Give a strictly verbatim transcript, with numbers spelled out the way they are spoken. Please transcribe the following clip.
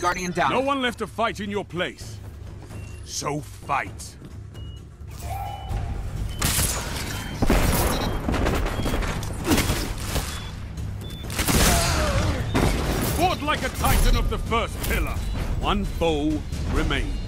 Guardian down. No one left to fight in your place. So fight. Fought like a titan of the first pillar. One foe remains.